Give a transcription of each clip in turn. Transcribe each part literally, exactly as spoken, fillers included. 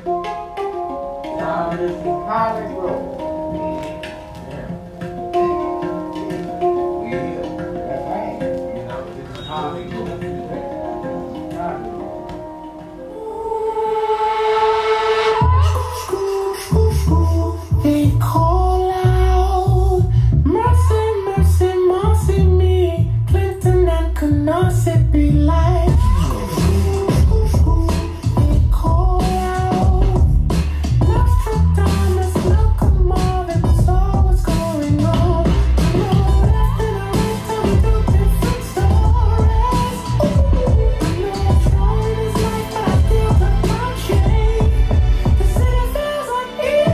Now this is Holly Grove. Yeah. Yeah, that's right. You know, this is Holly Grove. Holly Grove. They call out, mercy, mercy, mercy me. Clinton and Canarsie be like. They call out, Nostradamus, look 'em all, and saw what's going on. You know, left and right, tell me two different stories. I know I'm trying this life, but I still took my shame. The city feels uneasy.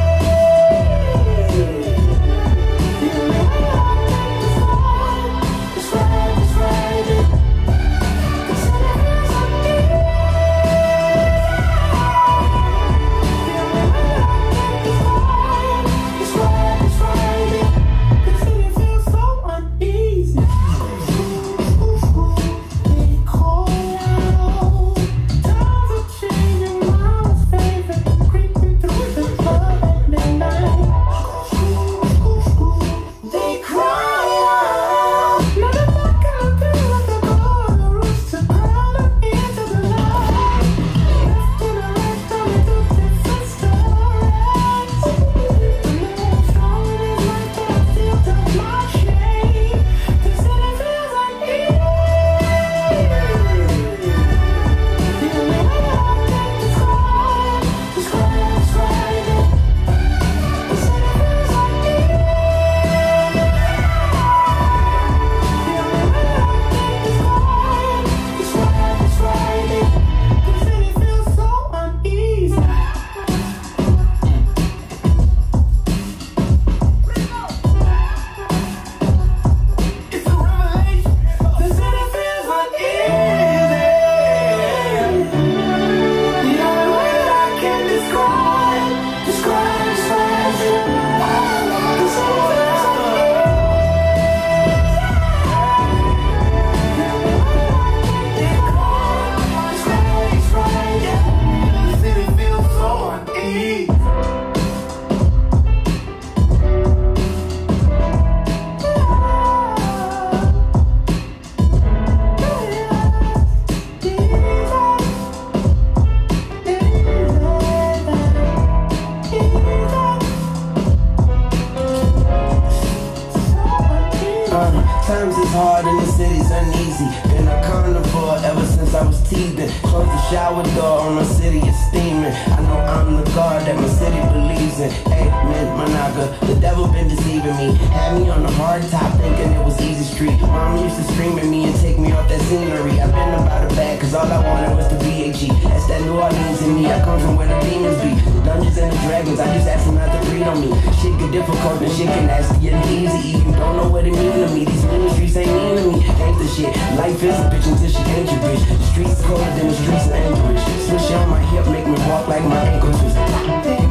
Times is hard and the city's uneasy. Been a carnivore ever since I was teething. Close the shower door on my city is steaming. I know I'm the God that my city believes in. Hey, man, Monaga, the devil been deceiving me. Had me on the hard top thinking it was easy street. Mom used to scream at me and take me off that scenery. I've been about a bag cause all I wanted was the V H E. That's that New Orleans in me. I come from where the demons be. The Dungeons and the Dragons, I just ask them not to breed on me. Shit get difficult and shit get nasty and easy. You don't know what it mean to me. These ministries ain't mean to me. Ain't the shit. Life is a bitch until she ain't your bitch. The streets colder than the streets of Anchorage. Switch on my hip, make me walk like my ankle twist.